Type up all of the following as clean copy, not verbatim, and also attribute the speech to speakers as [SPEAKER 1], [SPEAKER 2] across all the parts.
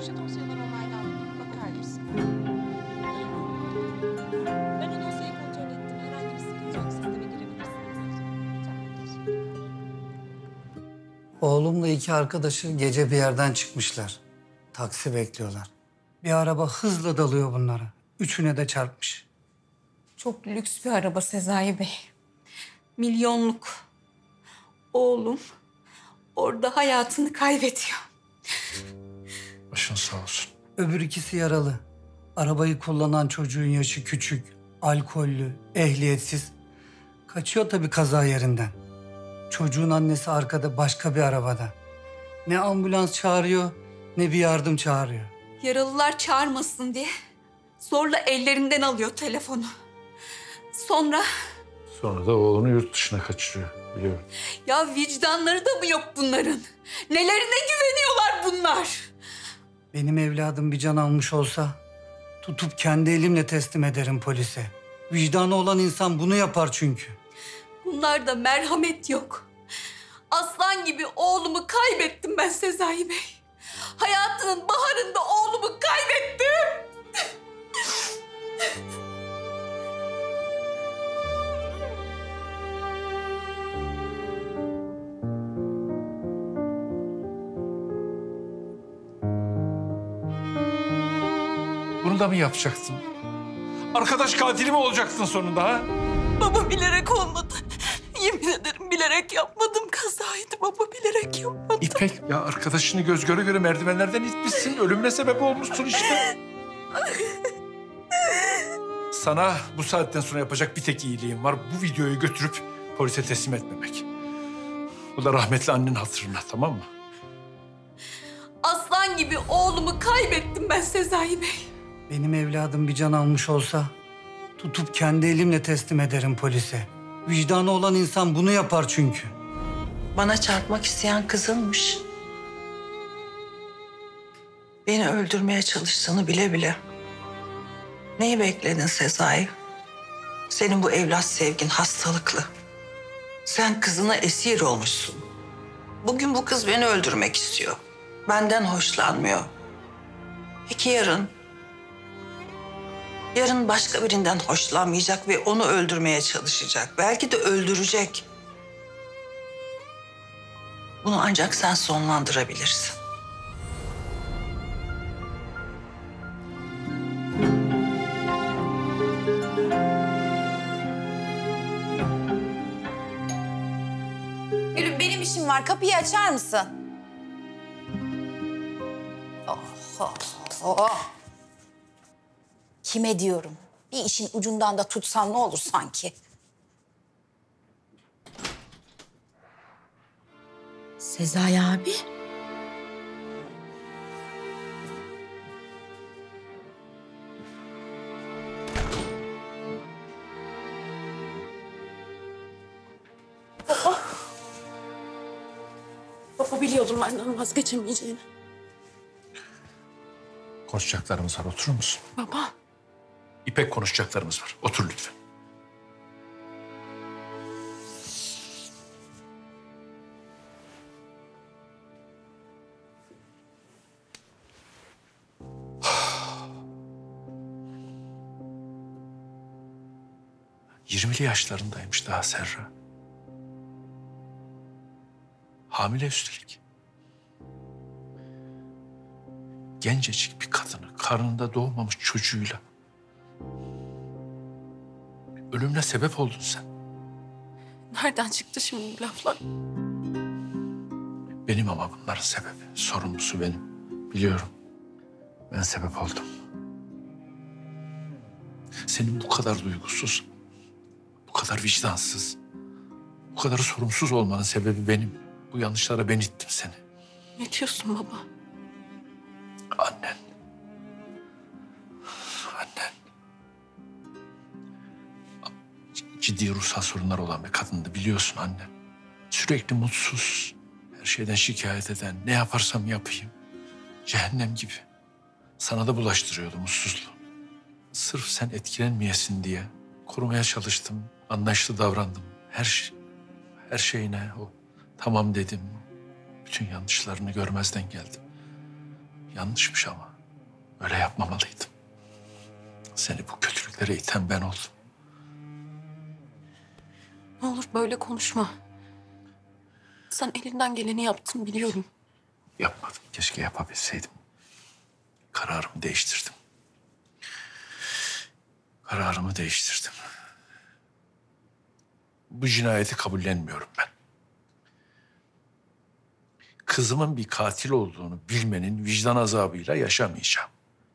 [SPEAKER 1] Şu dosyalar onaylandı. Bakar mısın? Ben o dosyayı kontrol ettim. Herhangi bir sıkıntı yok. Sisteme girebilirsiniz. Rica ederim.
[SPEAKER 2] Oğlumla iki arkadaşı gece bir yerden çıkmışlar. Taksi bekliyorlar. Bir araba hızla dalıyor bunlara. Üçüne de çarpmış.
[SPEAKER 3] Çok lüks bir araba Sezai Bey. Milyonluk. Oğlum orada hayatını kaybediyor.
[SPEAKER 4] Başın sağ olsun.
[SPEAKER 2] Öbür ikisi yaralı. Arabayı kullanan çocuğun yaşı küçük, alkollü, ehliyetsiz. Kaçıyor tabii kaza yerinden. Çocuğun annesi arkada başka bir arabada. Ne ambulans çağırıyor ne bir yardım çağırıyor.
[SPEAKER 3] Yaralılar çağırmasın diye zorla ellerinden alıyor telefonu. Sonra
[SPEAKER 4] Da oğlunu yurt dışına kaçırıyor. Biliyorum.
[SPEAKER 3] ya vicdanları da mı yok bunların? Nelerine güveniyorlar bunlar?
[SPEAKER 2] Benim evladım bir can almış olsa tutup kendi elimle teslim ederim polise. Vicdanı olan insan bunu yapar çünkü.
[SPEAKER 3] Bunlarda merhamet yok. Aslan gibi oğlumu kaybettim ben Sezai Bey. Hayatının baharında oğlumu kaybettim.
[SPEAKER 4] Bunu da mı yapacaktın? Arkadaş katili mi olacaksın sonunda ha?
[SPEAKER 3] Baba bilerek olmadı. Yemin ederim bilerek yapmadım. Kazaydı baba, bilerek yapmadım.
[SPEAKER 4] İpek, ya arkadaşını göz göre göre merdivenlerden itmişsin. Ölümüne sebep olmuşsun işte. Sana bu saatten sonra yapacak bir tek iyiliğim var. Bu videoyu götürüp polise teslim etmemek. Bu da rahmetli annenin hatırına, tamam mı?
[SPEAKER 3] Aslan gibi oğlumu kaybettim ben Sezai Bey.
[SPEAKER 2] Benim evladım bir can almış olsa tutup kendi elimle teslim ederim polise. Vicdanı olan insan bunu yapar çünkü.
[SPEAKER 5] Bana çarpmak isteyen kızınmış. Beni öldürmeye çalıştığını bile bile. Neyi bekledin Sezai? Senin bu evlat sevgin hastalıklı. Sen kızına esir olmuşsun. Bugün bu kız beni öldürmek istiyor. Benden hoşlanmıyor. Peki yarın? Yarın başka birinden hoşlanmayacak ve onu öldürmeye çalışacak. Belki de öldürecek. Bunu ancak sen sonlandırabilirsin.
[SPEAKER 6] Gülüm benim işim var. Kapıyı açar mısın? Oh, oh, oh. Kime diyorum? Bir işin ucundan da tutsan ne olur sanki? Sezai abi.
[SPEAKER 1] Baba biliyordum benden vazgeçemeyeceğini.
[SPEAKER 4] Konuşacaklarımız var, oturur musun?
[SPEAKER 1] Baba.
[SPEAKER 4] İpek, konuşacaklarımız var. Otur lütfen. ...20'li yaşlarındaymış daha Serra. Hamile üstelik. Gencecik bir kadını karnında doğmamış çocuğuyla... ...ölümüne sebep oldun sen.
[SPEAKER 1] Nereden çıktı şimdi bu laflar?
[SPEAKER 4] Benim ama bunların sebebi, sorumlusu benim. Biliyorum. Ben sebep oldum. Senin bu kadar duygusuz, bu kadar vicdansız, bu kadar sorumsuz olmanın sebebi benim. Bu yanlışlara ben ittim seni.
[SPEAKER 1] Ne diyorsun baba?
[SPEAKER 4] Annen. Annen. Ciddi ruhsal sorunlar olan bir kadındı, biliyorsun annen. Sürekli mutsuz, her şeyden şikayet eden, ne yaparsam yapayım. Cehennem gibi. Sana da bulaştırıyordu mutsuzluğu. Sırf sen etkilenmeyesin diye korumaya çalıştım, anlayışlı davrandım. Her şeyine o tamam dedim. Bütün yanlışlarını görmezden geldim. Yanlışmış ama. Öyle yapmamalıydım. Seni bu kötülüklere iten ben oldum.
[SPEAKER 3] Ne olur böyle konuşma. Sen elinden geleni yaptın biliyorum.
[SPEAKER 4] Yapmadım. Keşke yapabilseydim. Kararımı değiştirdim. Kararımı değiştirdim. Bu cinayeti kabullenmiyorum ben. Kızımın bir katil olduğunu bilmenin vicdan azabıyla yaşamayacağım.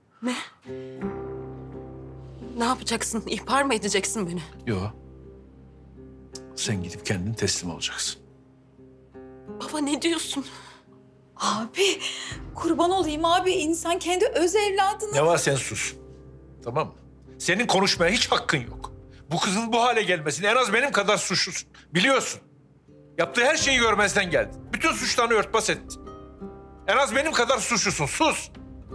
[SPEAKER 3] Ne yapacaksın? İhbar mı edeceksin beni?
[SPEAKER 4] Yok. Sen gidip kendin teslim olacaksın.
[SPEAKER 3] Baba ne diyorsun?
[SPEAKER 6] Abi kurban olayım abi. İnsan kendi öz evladını...
[SPEAKER 4] Ne var sen sus. Tamam mı? Senin konuşmaya hiç hakkın yok. Bu kızın bu hale gelmesine en az benim kadar suçlusun. Biliyorsun. Yaptığı her şeyi görmezden geldin. Bütün suçlarını örtbas ettin. En az benim kadar suçlusun. Sus.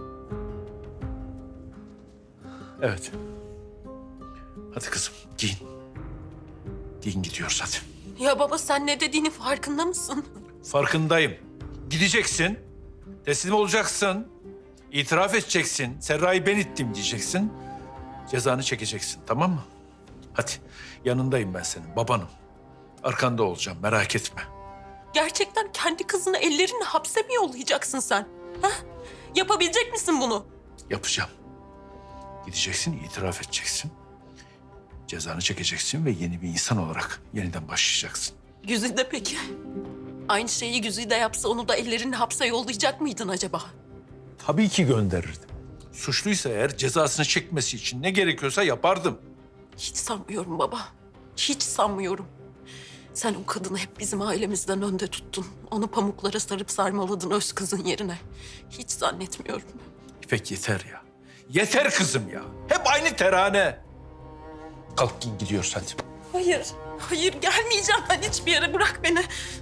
[SPEAKER 4] Evet. Hadi kızım giyin. Giyin gidiyoruz hadi.
[SPEAKER 3] Ya baba sen ne dediğinin farkında mısın?
[SPEAKER 4] Farkındayım. Gideceksin. Teslim olacaksın. İtiraf edeceksin. Serra'yı ben ittim diyeceksin. Cezanı çekeceksin, tamam mı? Hadi, yanındayım ben senin, babanım. Arkanda olacağım, merak etme.
[SPEAKER 3] Gerçekten kendi kızını ellerinle hapse mi yollayacaksın sen? Ha? Yapabilecek misin bunu?
[SPEAKER 4] Yapacağım. Gideceksin, itiraf edeceksin. Cezanı çekeceksin ve yeni bir insan olarak yeniden başlayacaksın.
[SPEAKER 3] Güzide peki? Aynı şeyi Güzide yapsa onu da ellerinle hapse yollayacak mıydın acaba?
[SPEAKER 4] Tabii ki gönderirdim. Suçluysa eğer cezasını çekmesi için ne gerekiyorsa yapardım.
[SPEAKER 3] Hiç sanmıyorum baba. Hiç sanmıyorum. Sen o kadını hep bizim ailemizden önde tuttun. Onu pamuklara sarıp sarmaladın öz kızın yerine. Hiç zannetmiyorum.
[SPEAKER 4] İpek yeter ya. Yeter kızım ya. Hep aynı terane. Kalk gidiyoruz hadi.
[SPEAKER 3] Hayır. Hayır gelmeyeceğim ben hiçbir yere. Bırak beni.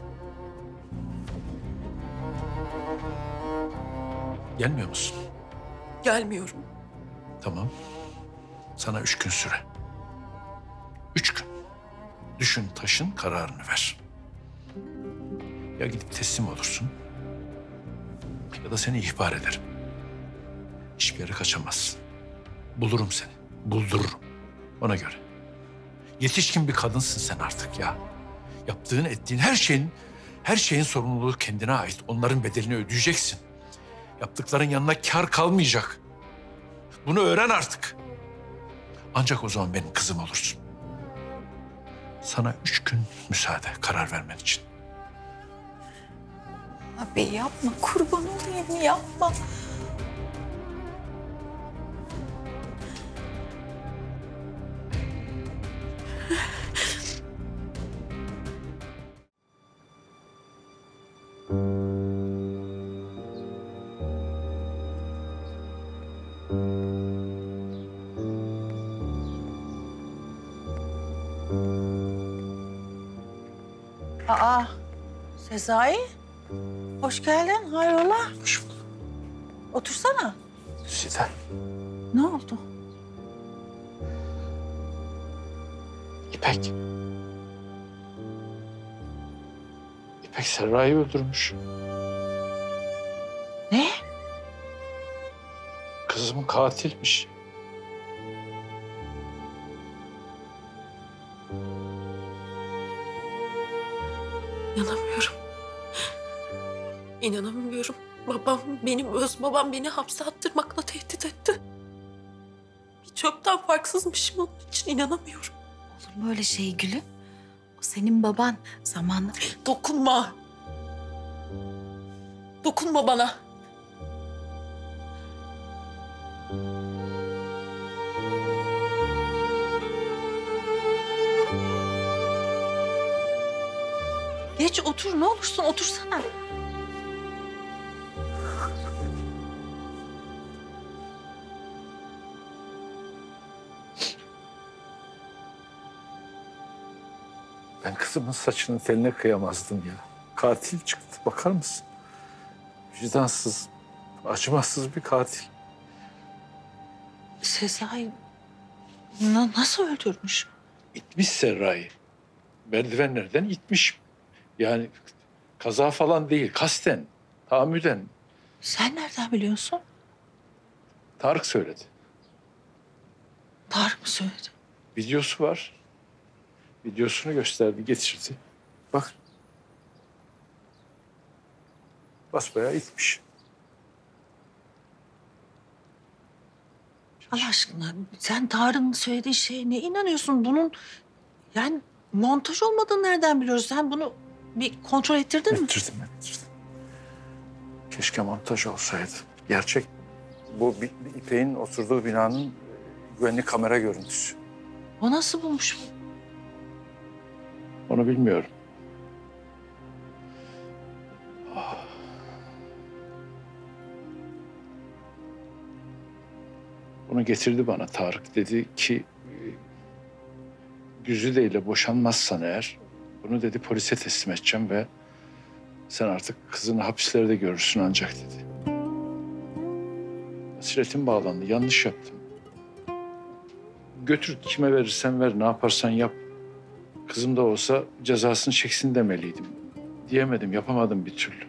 [SPEAKER 4] Gelmiyor musun?
[SPEAKER 3] Gelmiyorum.
[SPEAKER 4] Tamam. Sana 3 gün süre. 3 gün. Düşün, taşın, kararını ver. Ya gidip teslim olursun ya da seni ihbar ederim. Hiçbir yere kaçamazsın. Bulurum seni, buldururum. Ona göre. Yetişkin bir kadınsın sen artık ya. Yaptığın, ettiğin her şeyin sorumluluğu kendine ait. Onların bedelini ödeyeceksin. Yaptıkların yanına kar kalmayacak. Bunu öğren artık. Ancak o zaman benim kızım olursun. Sana 3 gün müsaade karar vermen için.
[SPEAKER 6] Abi yapma kurban olayım yapma.
[SPEAKER 5] Aa, Sezai. Hoş geldin, hayrola?
[SPEAKER 4] Hoş bulduk.
[SPEAKER 5] Otursana.
[SPEAKER 4] Güzide.
[SPEAKER 5] Ne oldu?
[SPEAKER 4] İpek. İpek Serra'yı öldürmüş.
[SPEAKER 5] Ne?
[SPEAKER 4] Kızım katilmiş.
[SPEAKER 3] İnanamıyorum. İnanamıyorum. Benim öz babam beni hapse attırmakla tehdit etti. Bir çöpten farksızmışım onun için inanamıyorum.
[SPEAKER 6] Olur mu öyle şey gülüm? O senin baban zamanla...
[SPEAKER 3] Dokunma. Dokunma bana.
[SPEAKER 5] Geç otur, ne olursun otursana.
[SPEAKER 4] Ben kızımın saçının teline kıyamazdım ya. Katil çıktı, bakar mısın? Vicdansız, acımasız bir katil.
[SPEAKER 5] Sezai nasıl öldürmüş?
[SPEAKER 4] İtmiş Serra'yı. Merdivenlerden itmiş. Yani kaza falan değil, kasten, tahammüden.
[SPEAKER 5] Sen nereden biliyorsun?
[SPEAKER 4] Tarık söyledi.
[SPEAKER 5] Tarık mı söyledi?
[SPEAKER 4] Videosu var. Videosunu gösterdi, getirdi. Bak. Basbayağı itmiş.
[SPEAKER 5] Allah aşkına sen Tarık'ın söylediği şeye ne inanıyorsun? Bunun yani montaj olmadığını nereden biliyoruz? Sen bunu bir kontrol ettirdin mi?
[SPEAKER 4] Ettirdim. Keşke montaj olsaydı. Gerçek. Bu İpek'in oturduğu binanın güvenlik kamera görüntüsü.
[SPEAKER 5] O nasıl bulmuş?
[SPEAKER 4] Onu bilmiyorum. Bunu getirdi bana Tarık. Dedi ki Güzide ile boşanmazsan eğer bunu dedi polise teslim edeceğim ve sen artık kızını hapislerde görürsün ancak dedi. Basiretim bağlandı. Yanlış yaptım. Götür kime verirsen ver, ne yaparsan yap. Kızım da olsa cezasını çeksin demeliydim. Diyemedim, yapamadım bir türlü.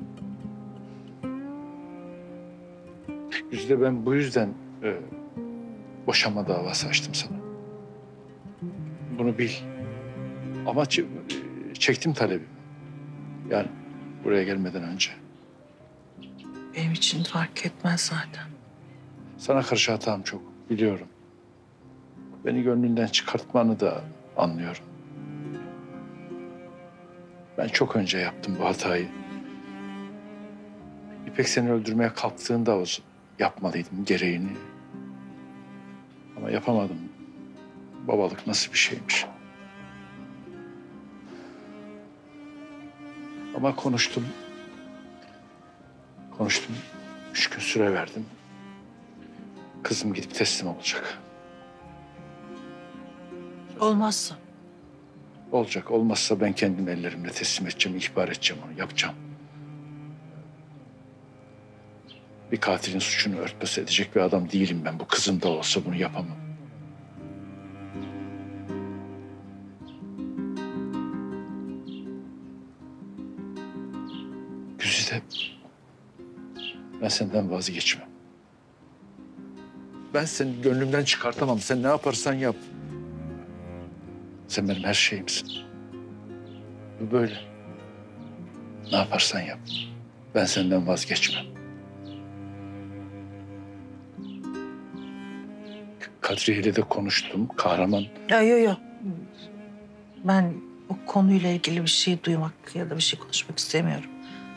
[SPEAKER 4] Güzide ben bu yüzden boşanma davası açtım sana. Bunu bil. Ama çektim talebimi. Yani buraya gelmeden önce.
[SPEAKER 5] Benim için fark etmez zaten.
[SPEAKER 4] Sana karşı hatam çok, biliyorum. Beni gönlünden çıkartmanı da anlıyorum. Ben çok önce yaptım bu hatayı. İpek seni öldürmeye kalktığında yapmalıydım gereğini. Ama yapamadım. Babalık nasıl bir şeymiş. Ama konuştum. 3 gün süre verdim. Kızım gidip teslim olacak.
[SPEAKER 5] Olmazsa.
[SPEAKER 4] Olacak. Olmazsa ben kendim ellerimle teslim edeceğim, ihbar edeceğim onu, yapacağım. Bir katilin suçunu örtbas edecek bir adam değilim ben. Bu kızım da olsa bunu yapamam. Güzide, ben senden vazgeçmem. Ben seni gönlümden çıkartamam. Sen ne yaparsan yap. Sen benim her şeyimsin. Bu böyle. Ne yaparsan yap. Ben senden vazgeçmem. Kadriye ile de konuştum. Kahraman.
[SPEAKER 5] Yok. Ben bu konuyla ilgili bir şey duymak ya da bir şey konuşmak istemiyorum.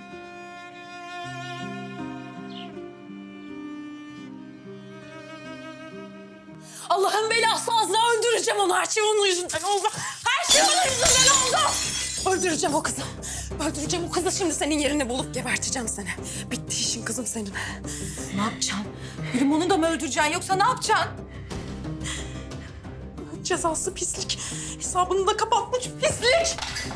[SPEAKER 3] Allah'ın belası Azra, öldüreceğim onu. Her şey onun yüzünden oldu. Her şey onun yüzünden oldu. Öldüreceğim o kızı. Öldüreceğim o kızı. Şimdi senin yerini bulup geberteceğim seni. Bitti işin kızım senin.
[SPEAKER 6] Ne yapacaksın? Gülüm onu da mı öldüreceksin yoksa ne yapacaksın?
[SPEAKER 3] Cezası pislik. Hesabını da kapatmış pislik.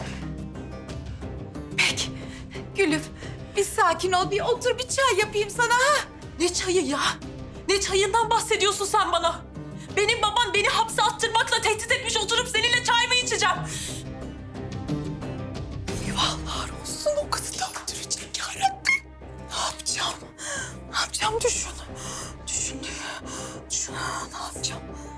[SPEAKER 6] Peki. Gülüm bir sakin ol, bir otur, bir çay yapayım sana ha.
[SPEAKER 3] Ne çayı ya? Ne çayından bahsediyorsun sen bana? Benim babam beni hapse attırmakla tehdit etmiş, oturup seninle çay mı içeceğim? Eyvahlar olsun, o kızı da öldürecek yarabbim. Ne yapacağım? Ne yapacağım? Düşün. Ne yapacağım?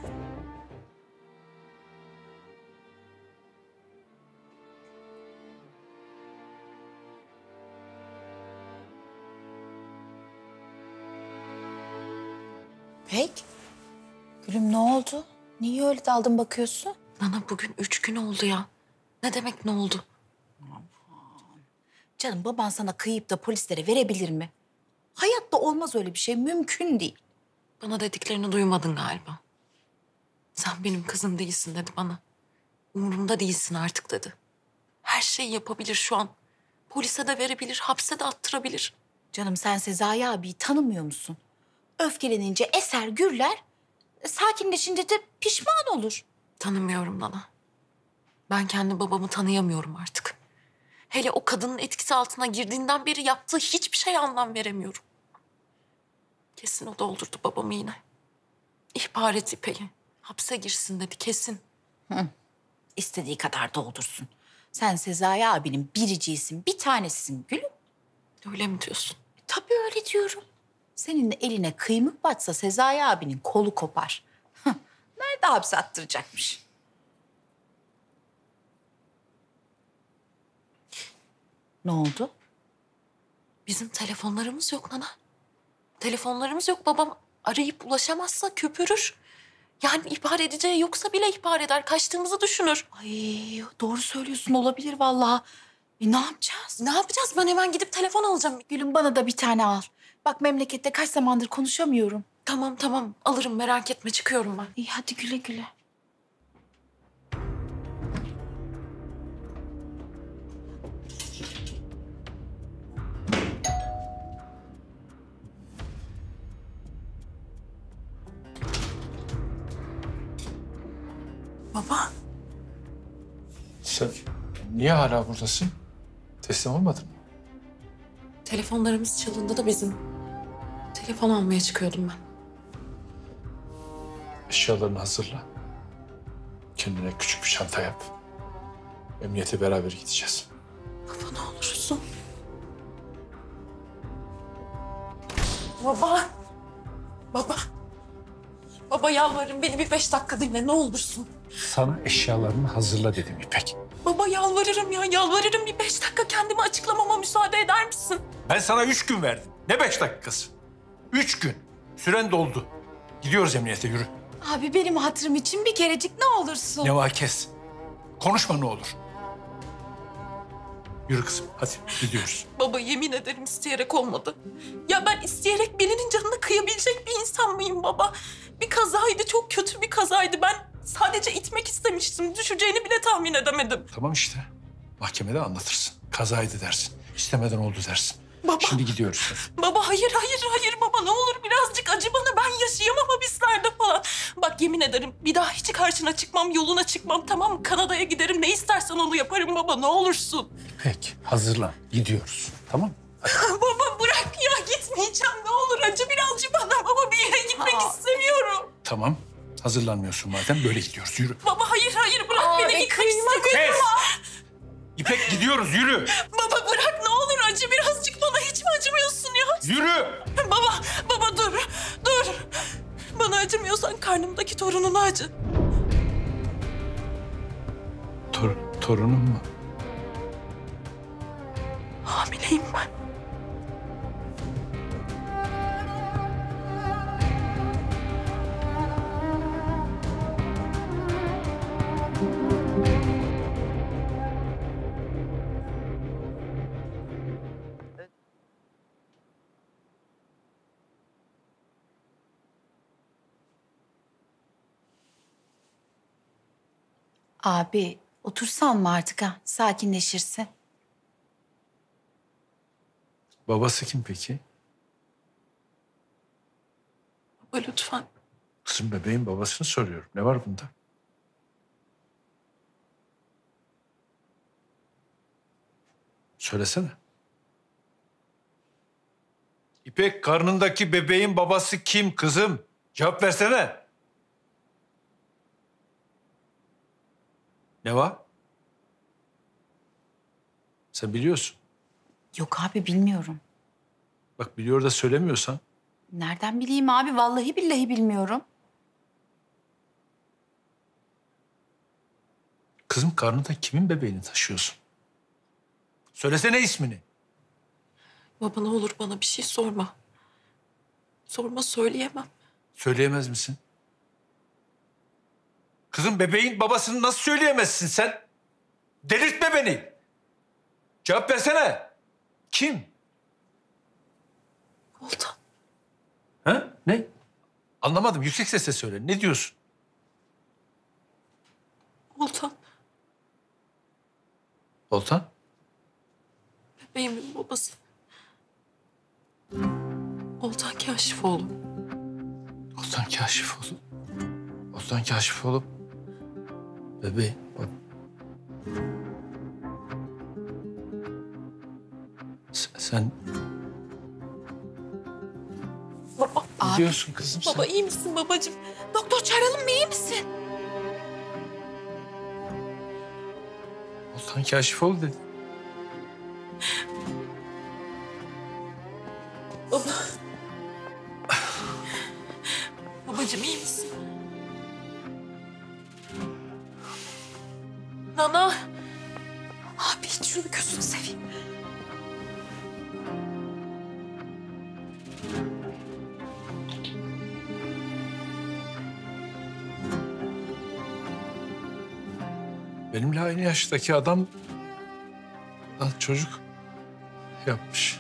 [SPEAKER 6] Peki. Gülüm ne oldu? Niye öyle daldın bakıyorsun?
[SPEAKER 3] Nana bugün 3 gün oldu ya. Ne demek ne oldu?
[SPEAKER 6] Canım baban sana kıyıp da polislere verebilir mi? Hayatta olmaz öyle bir şey. Mümkün değil.
[SPEAKER 3] Bana dediklerini duymadın galiba. Sen benim kızım değilsin dedi bana. Umurumda değilsin artık dedi. Her şeyi yapabilir şu an. Polise de verebilir, hapse de attırabilir.
[SPEAKER 6] Canım sen Sezai abiyi tanımıyor musun? Öfkelenince eser gürler, sakinleşince de pişman olur.
[SPEAKER 3] Tanımıyorum Nana. Ben kendi babamı tanıyamıyorum artık. Hele o kadının etkisi altına girdiğinden beri yaptığı hiçbir şeye anlam veremiyorum. Kesin o doldurdu babamı yine. İhbar et İpek'i. Hapse girsin dedi kesin.
[SPEAKER 6] İstediği kadar doldursun. Sen Sezai abinin biriciğisin, bir tanesisin gülüm.
[SPEAKER 3] Öyle mi diyorsun?
[SPEAKER 6] tabii öyle diyorum. Senin eline kıymık batsa Sezai abinin kolu kopar. Hıh, nerede hapse attıracakmış? Ne oldu?
[SPEAKER 3] Bizim telefonlarımız yok Nana. Telefonlarımız yok. Babam arayıp ulaşamazsa köpürür. Yani ihbar edeceği yoksa bile ihbar eder. Kaçtığımızı düşünür.
[SPEAKER 6] Ay doğru söylüyorsun, olabilir vallahi. Ne yapacağız?
[SPEAKER 3] Ne yapacağız? Ben hemen gidip telefon alacağım.
[SPEAKER 6] Gülüm bana da bir tane al. Bak memlekette kaç zamandır konuşamıyorum.
[SPEAKER 3] Tamam tamam alırım merak etme çıkıyorum ben.
[SPEAKER 6] İyi hadi güle güle.
[SPEAKER 3] Baba
[SPEAKER 4] Sen niye hala buradasın? Teslim olmadın mı?
[SPEAKER 3] telefonlarımız çalındı da bizim. Telefon almaya çıkıyordum ben.
[SPEAKER 4] Eşyalarını hazırla. Kendine küçük bir çanta yap. Emniyete beraber gideceğiz.
[SPEAKER 3] Baba ne olursun. Baba. Baba. Baba yalvarırım beni bir 5 dakika dinle ne olursun.
[SPEAKER 4] Sana eşyalarını hazırla dedim İpek.
[SPEAKER 3] Baba yalvarırım ya yalvarırım bir 5 dakika kendimi açıklamama müsaade eder misin?
[SPEAKER 4] Ben sana 3 gün verdim. Ne 5 dakikası? 3 gün. Süren doldu. Gidiyoruz emniyete yürü.
[SPEAKER 6] Abi benim hatırım için bir kerecik ne olursun.
[SPEAKER 4] Neva kes. Konuşma ne olur. Yürü kızım hadi gidiyoruz.
[SPEAKER 3] Baba yemin ederim isteyerek olmadı. Ya ben isteyerek birinin canını kıyabilecek bir insan mıyım baba? Bir kazaydı çok kötü bir kazaydı. Ben sadece itmek istemiştim. Düşeceğini bile tahmin edemedim.
[SPEAKER 4] Tamam işte. Mahkemede anlatırsın. Kazaydı dersin. İstemeden oldu dersin.
[SPEAKER 3] Baba.
[SPEAKER 4] Şimdi gidiyoruz hadi.
[SPEAKER 3] Baba hayır baba ne olur birazcık acı bana ben yaşayamam hapislerde falan. Bak yemin ederim bir daha hiç karşına çıkmam yoluna çıkmam tamam mı? Kanada'ya giderim ne istersen onu yaparım baba ne olursun.
[SPEAKER 4] Peki hazırlan gidiyoruz. Tamam mı?
[SPEAKER 3] Baba bırak ya gitmeyeceğim ne olur acı birazcık bana baba bir yere gitmek istemiyorum.
[SPEAKER 4] Tamam. Hazırlanmıyorsun madem böyle gidiyoruz yürü.
[SPEAKER 3] Baba hayır bırak beni gitmek istemiyorum.
[SPEAKER 4] Kes! İpek gidiyoruz yürü.
[SPEAKER 3] Baba bırak ne olur acı birazcık bana hiç mi acımıyorsun ya?
[SPEAKER 4] Yürü.
[SPEAKER 3] Baba dur. Bana acımıyorsan karnımdaki torununa acı.
[SPEAKER 4] Torunum mu?
[SPEAKER 3] Hamileyim ben.
[SPEAKER 6] Abi otursan mı artık ha? Sakinleşirsin.
[SPEAKER 4] Babası kim peki?
[SPEAKER 3] Baba lütfen.
[SPEAKER 4] Kızım bebeğin babasını soruyorum. Ne var bunda? Söylesene. İpek karnındaki bebeğin babası kim kızım? Cevap versene. Ne var? Sen biliyorsun.
[SPEAKER 6] Yok abi bilmiyorum.
[SPEAKER 4] Bak biliyor da söylemiyorsan.
[SPEAKER 6] Nereden bileyim abi? Vallahi billahi bilmiyorum.
[SPEAKER 4] Kızım karnında kimin bebeğini taşıyorsun? Söylesene ismini.
[SPEAKER 3] Baba ne olur bana bir şey sorma. Sorma söyleyemem.
[SPEAKER 4] Söyleyemez misin? Kızım bebeğin babasını nasıl söyleyemezsin sen? Delirtme beni. Cevap versene. Kim?
[SPEAKER 3] Oltan.
[SPEAKER 4] Ha? Ne? Anlamadım. Yüksek sesle söyle. Ne diyorsun?
[SPEAKER 3] Oltan.
[SPEAKER 4] Oltan?
[SPEAKER 3] Bebeğimin babası. Oltan Kaşifoğlu.
[SPEAKER 4] Oltan Kaşifoğlu. Oltan Kaşifoğlu. Bebeğim. Bak. Sen
[SPEAKER 3] Baba.
[SPEAKER 4] ne diyorsun kızım sen?
[SPEAKER 3] Baba iyi misin babacığım? Doktor çağıralım mı iyi misin?
[SPEAKER 4] Oltan Kaşifoğlu dedi.
[SPEAKER 3] Baba. Babacığım iyi misin? Nana.
[SPEAKER 1] Abi hiç şunu gözünü seveyim.
[SPEAKER 4] Benimle aynı yaştaki adam lan çocuk yapmış.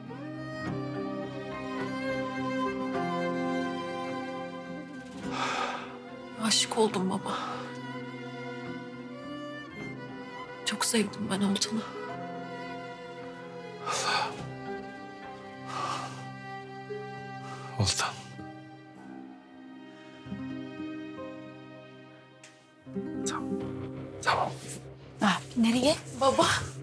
[SPEAKER 3] Aşık oldum baba. Çok sevdim ben Oltan'ı.
[SPEAKER 4] Oltan. Tamam. Tamam.
[SPEAKER 6] Ah, nereye?
[SPEAKER 3] Baba.